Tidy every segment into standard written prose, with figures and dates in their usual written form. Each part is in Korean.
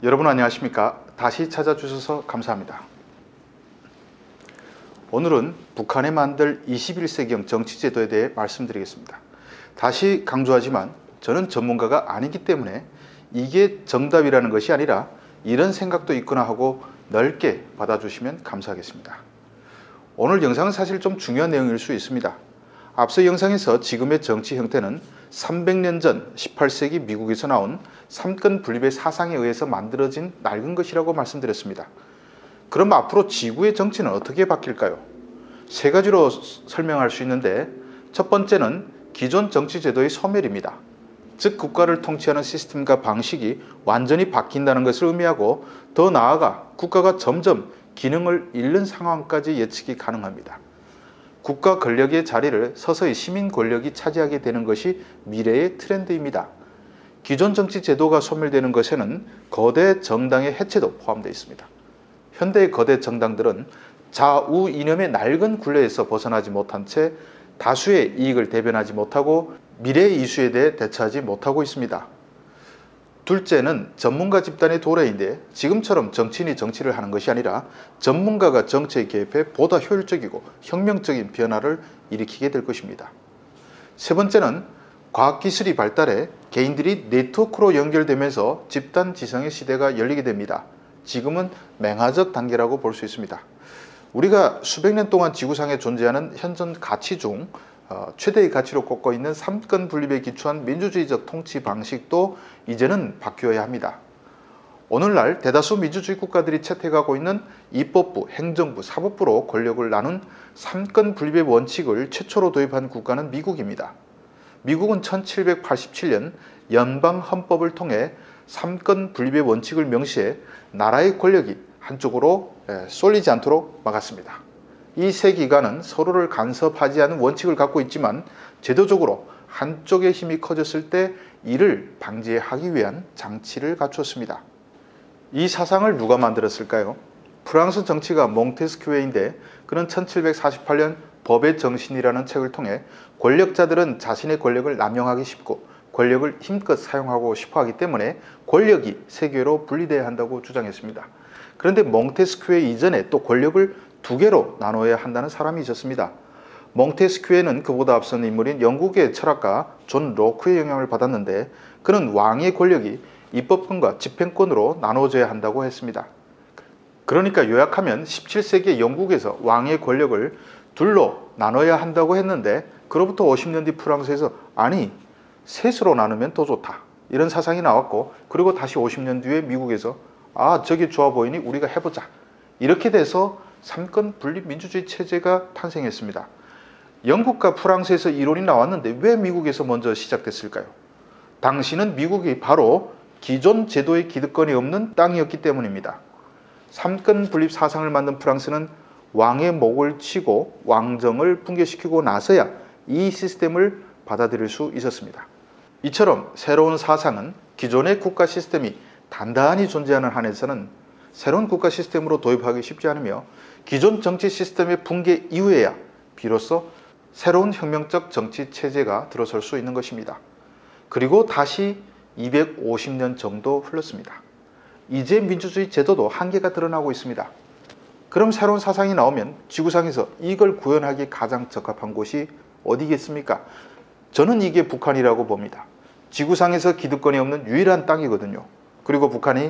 여러분 안녕하십니까? 다시 찾아주셔서 감사합니다. 오늘은 북한에 만들 21세기형 정치제도에 대해 말씀드리겠습니다. 다시 강조하지만 저는 전문가가 아니기 때문에 이게 정답이라는 것이 아니라 이런 생각도 있구나 하고 넓게 받아주시면 감사하겠습니다. 오늘 영상은 사실 좀 중요한 내용일 수 있습니다. 앞서 영상에서 지금의 정치 형태는 300년 전 18세기 미국에서 나온 삼권 분립의 사상에 의해서 만들어진 낡은 것이라고 말씀드렸습니다. 그럼 앞으로 지구의 정치는 어떻게 바뀔까요? 세 가지로 설명할 수 있는데, 첫 번째는 기존 정치 제도의 소멸입니다. 즉 국가를 통치하는 시스템과 방식이 완전히 바뀐다는 것을 의미하고, 더 나아가 국가가 점점 기능을 잃는 상황까지 예측이 가능합니다. 국가 권력의 자리를 서서히 시민 권력이 차지하게 되는 것이 미래의 트렌드입니다. 기존 정치 제도가 소멸되는 것에는 거대 정당의 해체도 포함되어 있습니다. 현대의 거대 정당들은 좌우 이념의 낡은 굴레에서 벗어나지 못한 채 다수의 이익을 대변하지 못하고 미래의 이슈에 대해 대처하지 못하고 있습니다. 둘째는 전문가 집단의 도래인데, 지금처럼 정치인이 정치를 하는 것이 아니라 전문가가 정치에 개입해 보다 효율적이고 혁명적인 변화를 일으키게 될 것입니다. 세 번째는 과학기술이 발달해 개인들이 네트워크로 연결되면서 집단 지성의 시대가 열리게 됩니다. 지금은 맹화적 단계라고 볼 수 있습니다. 우리가 수백 년 동안 지구상에 존재하는 현존 가치 중 최대의 가치로 꼽고 있는 삼권 분립에 기초한 민주주의적 통치 방식도 이제는 바뀌어야 합니다. 오늘날 대다수 민주주의 국가들이 채택하고 있는 입법부, 행정부, 사법부로 권력을 나눈 삼권 분립의 원칙을 최초로 도입한 국가는 미국입니다. 미국은 1787년 연방 헌법을 통해 삼권 분립의 원칙을 명시해 나라의 권력이 한쪽으로 쏠리지 않도록 막았습니다. 이 세 기관은 서로를 간섭하지 않는 원칙을 갖고 있지만, 제도적으로 한쪽의 힘이 커졌을 때 이를 방지하기 위한 장치를 갖추었습니다. 이 사상을 누가 만들었을까요? 프랑스 정치가 몽테스큐에인데, 그는 1748년 법의 정신이라는 책을 통해 권력자들은 자신의 권력을 남용하기 쉽고 권력을 힘껏 사용하고 싶어 하기 때문에 권력이 세 개로 분리되어야 한다고 주장했습니다. 그런데 몽테스큐에 이전에 또 권력을 두 개로 나눠야 한다는 사람이 있었습니다. 몽테스큐에는 그보다 앞선 인물인 영국의 철학가 존 로크의 영향을 받았는데, 그는 왕의 권력이 입법권과 집행권으로 나눠져야 한다고 했습니다. 그러니까 요약하면 17세기 영국에서 왕의 권력을 둘로 나눠야 한다고 했는데, 그로부터 50년 뒤 프랑스에서 아니 셋으로 나누면 더 좋다, 이런 사상이 나왔고, 그리고 다시 50년 뒤에 미국에서 저게 좋아 보이니 우리가 해보자, 이렇게 돼서 삼권 분립 민주주의 체제가 탄생했습니다. 영국과 프랑스에서 이론이 나왔는데 왜 미국에서 먼저 시작됐을까요? 당시는 미국이 바로 기존 제도의 기득권이 없는 땅이었기 때문입니다. 삼권 분립 사상을 만든 프랑스는 왕의 목을 치고 왕정을 붕괴시키고 나서야 이 시스템을 받아들일 수 있었습니다. 이처럼 새로운 사상은 기존의 국가 시스템이 단단히 존재하는 한에서는 새로운 국가 시스템으로 도입하기 쉽지 않으며, 기존 정치 시스템의 붕괴 이후에야 비로소 새로운 혁명적 정치 체제가 들어설 수 있는 것입니다. 그리고 다시 250년 정도 흘렀습니다. 이제 민주주의 제도도 한계가 드러나고 있습니다. 그럼 새로운 사상이 나오면 지구상에서 이걸 구현하기 가장 적합한 곳이 어디겠습니까? 저는 이게 북한이라고 봅니다. 지구상에서 기득권이 없는 유일한 땅이거든요. 그리고 북한이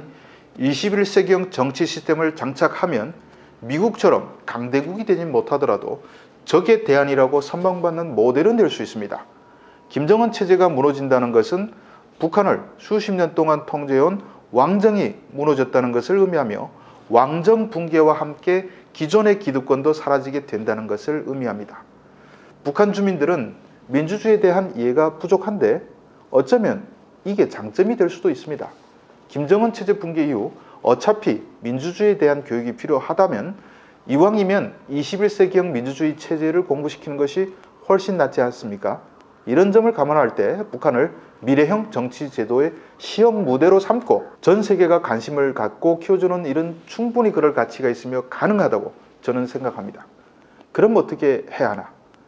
21세기형 정치 시스템을 장착하면 미국처럼 강대국이 되지 못하더라도 적의 대안이라고 선망받는 모델은 될 수 있습니다. 김정은 체제가 무너진다는 것은 북한을 수십 년 동안 통제해온 왕정이 무너졌다는 것을 의미하며, 왕정 붕괴와 함께 기존의 기득권도 사라지게 된다는 것을 의미합니다. 북한 주민들은 민주주의에 대한 이해가 부족한데 어쩌면 이게 장점이 될 수도 있습니다. 김정은 체제 붕괴 이후 어차피 민주주의에 대한 교육이 필요하다면 이왕이면 21세기형 민주주의 체제를 공부시키는 것이 훨씬 낫지 않습니까? 이런 점을 감안할 때 북한을 미래형 정치 제도의 시험 무대로 삼고 전 세계가 관심을 갖고 키워주는 일은 충분히 그럴 가치가 있으며 가능하다고 저는 생각합니다. 그럼 어떻게 해야 하나?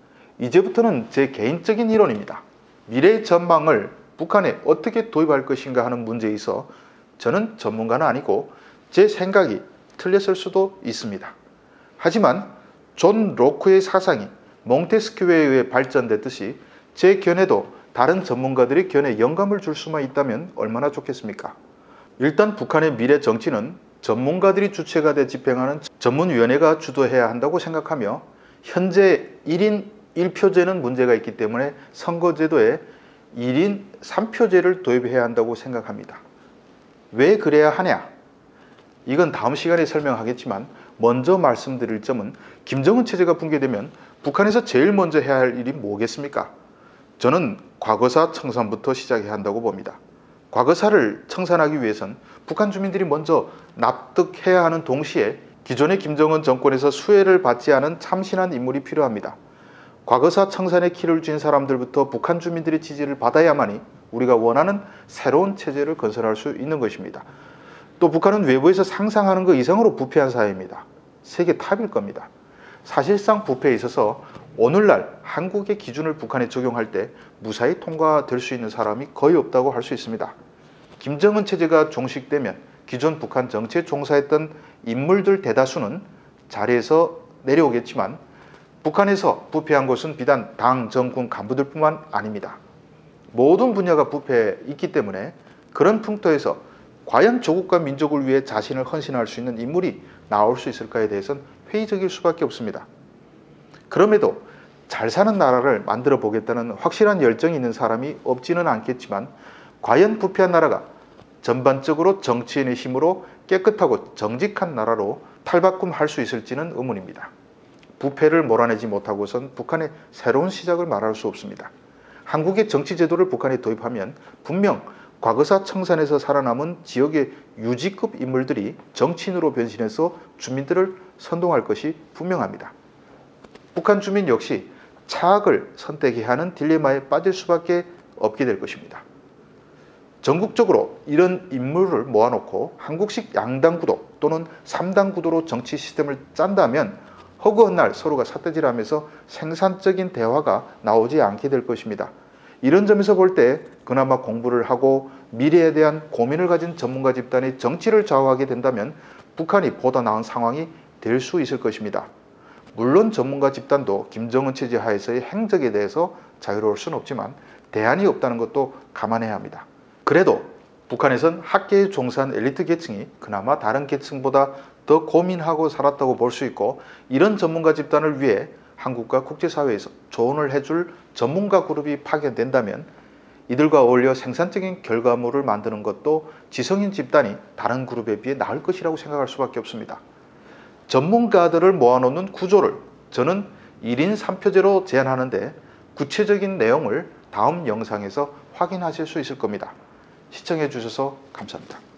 이제부터는 제 개인적인 이론입니다. 미래의 전망을 북한에 어떻게 도입할 것인가 하는 문제에 있어 저는 전문가는 아니고 제 생각이 틀렸을 수도 있습니다. 하지만 존 로크의 사상이 몽테스큐에 의해 발전됐듯이 제 견해도 다른 전문가들의 견해에 영감을 줄 수만 있다면 얼마나 좋겠습니까? 일단 북한의 미래 정치는 전문가들이 주체가 돼 집행하는 전문위원회가 주도해야 한다고 생각하며 현재 1인 1표제는 문제가 있기 때문에 선거제도에 1인 3표제를 도입해야 한다고 생각합니다. 왜 그래야 하냐? 이건 다음 시간에 설명하겠지만 먼저 말씀드릴 점은 김정은 체제가 붕괴되면 북한에서 제일 먼저 해야 할 일이 뭐겠습니까? 저는 과거사 청산부터 시작해야 한다고 봅니다. 과거사를 청산하기 위해선 북한 주민들이 먼저 납득해야 하는 동시에 기존의 김정은 정권에서 수혜를 받지 않은 참신한 인물이 필요합니다. 과거사 청산의 키를 쥔 사람들부터 북한 주민들의 지지를 받아야만이 우리가 원하는 새로운 체제를 건설할 수 있는 것입니다. 또 북한은 외부에서 상상하는 것 이상으로 부패한 사회입니다. 세계 탑일 겁니다. 사실상 부패에 있어서 오늘날 한국의 기준을 북한에 적용할 때 무사히 통과될 수 있는 사람이 거의 없다고 할 수 있습니다. 김정은 체제가 종식되면 기존 북한 정치에 종사했던 인물들 대다수는 자리에서 내려오겠지만 북한에서 부패한 것은 비단 당, 정군 간부들뿐만 아닙니다. 모든 분야가 부패해 있기 때문에 그런 풍토에서 과연 조국과 민족을 위해 자신을 헌신할 수 있는 인물이 나올 수 있을까에 대해서는 회의적일 수밖에 없습니다. 그럼에도 잘 사는 나라를 만들어 보겠다는 확실한 열정이 있는 사람이 없지는 않겠지만 과연 부패한 나라가 전반적으로 정치인의 힘으로 깨끗하고 정직한 나라로 탈바꿈할 수 있을지는 의문입니다. 부패를 몰아내지 못하고선 북한의 새로운 시작을 말할 수 없습니다. 한국의 정치제도를 북한에 도입하면 분명 과거사 청산에서 살아남은 지역의 유지급 인물들이 정치인으로 변신해서 주민들을 선동할 것이 분명합니다. 북한 주민 역시 차악을 선택해야 하는 딜레마에 빠질 수밖에 없게 될 것입니다. 전국적으로 이런 인물을 모아놓고 한국식 양당 구도 또는 3당 구도로 정치 시스템을 짠다면 허구한 날 서로가 삿대질하면서 생산적인 대화가 나오지 않게 될 것입니다. 이런 점에서 볼 때 그나마 공부를 하고 미래에 대한 고민을 가진 전문가 집단이 정치를 좌우하게 된다면 북한이 보다 나은 상황이 될 수 있을 것입니다. 물론 전문가 집단도 김정은 체제 하에서의 행적에 대해서 자유로울 수는 없지만 대안이 없다는 것도 감안해야 합니다. 그래도 북한에선 학계에 종사한 엘리트 계층이 그나마 다른 계층보다 더 고민하고 살았다고 볼 수 있고 이런 전문가 집단을 위해 한국과 국제사회에서 조언을 해줄 전문가 그룹이 파견된다면 이들과 어울려 생산적인 결과물을 만드는 것도 지성인 집단이 다른 그룹에 비해 나을 것이라고 생각할 수밖에 없습니다. 전문가들을 모아놓는 구조를 저는 1인 3표제로 제안하는데 구체적인 내용을 다음 영상에서 확인하실 수 있을 겁니다. 시청해 주셔서 감사합니다.